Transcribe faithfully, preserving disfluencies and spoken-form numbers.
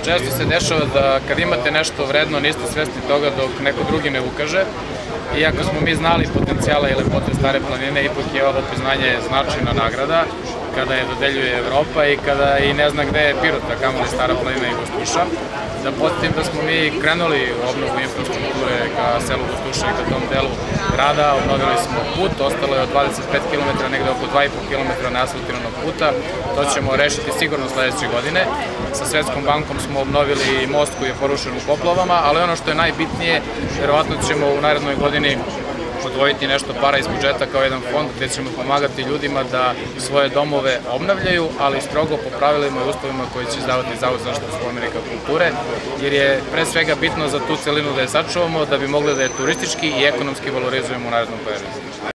često se dešava da kad imate nešto vredno niste svesni toga dok neko drugi ne ukaže. Iako smo mi znali potencijala i lepote Stare planine, ipak je ovo priznanje značajna nagrada kada je dodeljuje Evropa i kada i ne zna gde je Pirota, kamoli Stara planina i Gostuša. Da podsjetim da smo mi krenuli u obnovu infrastrukture ka selu Gostuša i ka tom delu grada, obnovili smo put, ostalo je od dvadeset pet kilometara, negde oko dva i po kilometra neasfaltiranog puta, to ćemo rešiti sigurno sledeće godine. Sa Svetskom bankom smo obnovili most koji je porušen u poplavama, ali ono što je najbitnije, verovatno ćemo u narednoj godini odvojiti nešto para iz budžeta kao jedan fond gde ćemo pomagati ljudima da svoje domove obnavljaju, ali strogo po pravilima i uslovima koji će izdavati Zavod za zaštitu spomenika kulture, jer je pre svega bitno za tu celinu da je sačuvamo, da bi mogli da je turistički i ekonomski valorizujemo u narednom periodu.